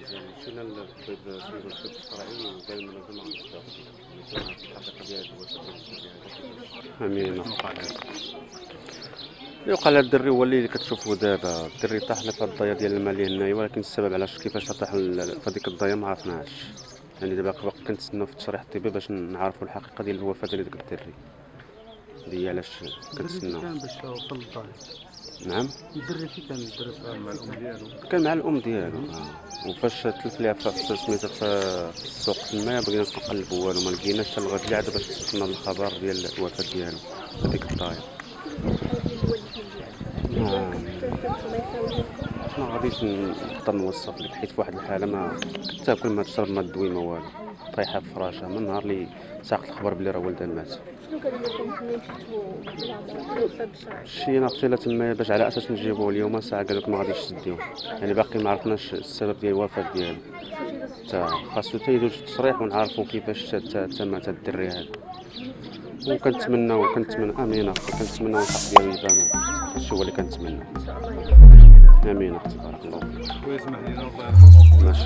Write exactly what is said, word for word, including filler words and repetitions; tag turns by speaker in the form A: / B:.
A: مشينا للطبيب سميتو الطب الشرعي وقال لنا مازال ما عرفتش الحقيقه ديال الوفاه ديال الدري. امين. اللي وقع لهاد الدري هو اللي كتشوفوا دابا، الدري طاح في هاد الضيا ديال الماء اللي هنايا، ولكن السبب علاش كيفاش طاح في هذيك الضيا ما عرفناش. يعني دابا باقي كنتسناو في التشريح الطبي باش نعرفوا الحقيقه ديال الوفاه ديال داك الدري. هذه هي علاش كنتسناو.
B: كان باش وصل للضيا.
A: نعم.
B: الدري فين كان؟ الدري صغير مع الام ديالو.
A: كان مع الام ديالو اه. وفاش تلف ليها في سميتها في السوق تما بغينا نقلبوا والو ما لقيناش حتى لغايه العاده باش وصلنا للخبر ديال الوفاه ديالو في ديك الضايع. ما غاديش نقدر نوصف لك حيت في واحد الحاله ما كتاكل ما تشرب ما تدوي ما والو، طايحه في فراشها من النهار اللي ساقت الخبر بلي راه والدها مات.
C: شنو كان لكم ملي مشيتو للطب الشرعي؟
A: مشينا قتيله تما باش على اساس نجيبوه اليوم، ساعه قال لك ما غاديش تديوه، يعني باقي ما عرفناش السبب ديال الوفاه ديالو. حتى خاصو حتى يدوز التصريح ونعرفوا كيفاش تم هذا الدري هذا. وكنتمناو كنتمنى امين اختي، كنتمناو الحق ديالو يبان، هادشي هو اللي كنتمنى. امين اختي بارك الله فيك.
B: ويسمح لنا الله يرحمه.